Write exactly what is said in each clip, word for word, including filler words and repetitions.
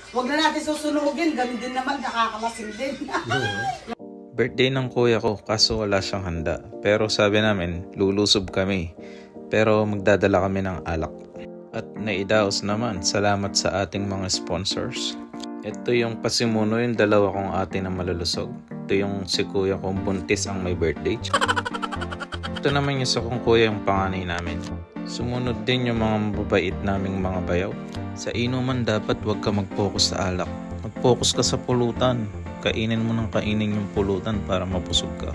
Huwag na natin susunugin. Ganun din naman, nakakalasing din. Birthday ng kuya ko, kaso wala siyang handa. Pero sabi namin, lulusob kami. Pero magdadala kami ng alak. At naidaos naman, salamat sa ating mga sponsors. Ito yung pasimuno, yung dalawa kong ate na malulusog. Ito yung si kuya kong buntis ang may birthday. Ito naman yung sa kong kuya yung panganay namin. Sumunod din yung mga mababait naming mga bayaw. Sa inuman dapat wag ka mag-focus sa alak. Mag-focus ka sa pulutan. Kainin mo ng kainin yung pulutan para mabusog ka.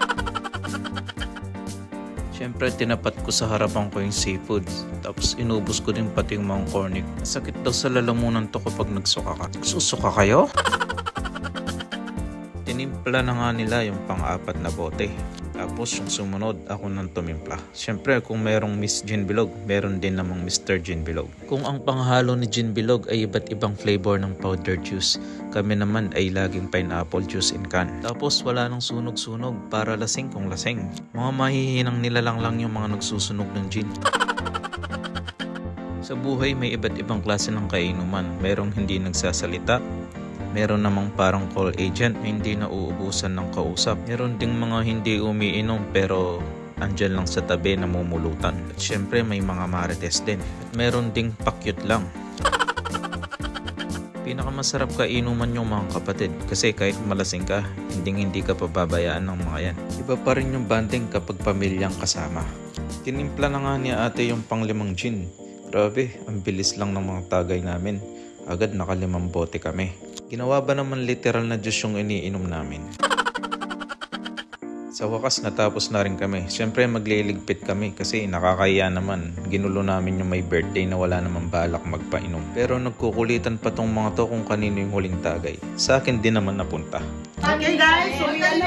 Siyempre, tinapat ko sa harapan ko yung seafoods. Tapos inubos ko din pati yung mga cornic. Sakit daw sa lalamunan to kapag nagsuka ka. Susuka kayo? Tinimpla na nga nila yung pang-apat na bote. Tapos yung sumunod, ako nang tumimpla. Siyempre, kung merong Miss Gin Bilog, meron din namang Mister Gin Bilog. Kung ang panghalo ni Gin Bilog ay iba't ibang flavor ng powder juice, kami naman ay laging pineapple juice in can. Tapos wala nang sunog-sunog para lasing kung lasing. Mga mahihinang nilalang lang yung mga nagsusunog ng gin. Sa buhay may iba't ibang klase ng kainuman. Merong hindi nagsasalita. Meron namang parang call agent na hindi na uubusan ng kausap. Meron ding mga hindi umiinom pero andyan lang sa tabi namumulutan. At syempre may mga marites din. At meron ding pakyut lang. Pinakamasarap kainuman yung mga kapatid kasi kahit malasing ka, hindi hindi ka pababayaan ng mga yan. Iba pa rin yung banding kapag pamilyang kasama. Tinimpla na nga ni ate yung panglimang gin. Grabe, ang bilis lang ng mga tagay namin. Agad nakalimang bote kami. Ginawa ba naman literal na juice yung iniinom namin? Sa wakas natapos na rin kami. Siyempre magliligpit kami kasi nakakaya naman. Ginulo namin yung may birthday na wala naman balak magpainom. Pero nagkukulitan pa tong mga to kung kanino yung huling tagay. Sa akin din naman napunta. Okay guys, so yan